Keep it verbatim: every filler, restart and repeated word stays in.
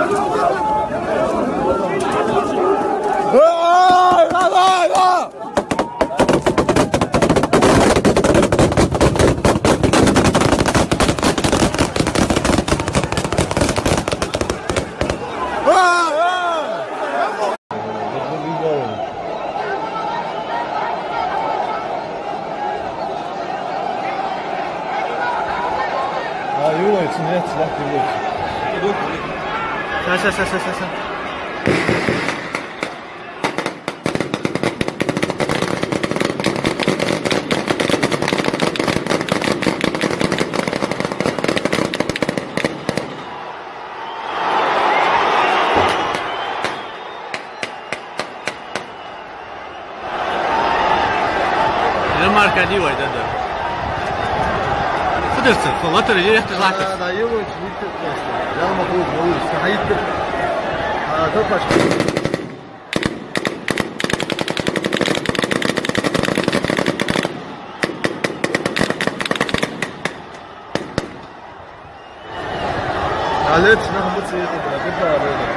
يلا يتسنى تسلاح دلوقتي. سا سا سا سا سا سا. الماركة دي وين ده؟ فضلت فضلت اللي يحتاج لك. لا لا يلا تجيب يلا مفروض مفروض استحيت هتطلع معلش ناخد بس ايه كده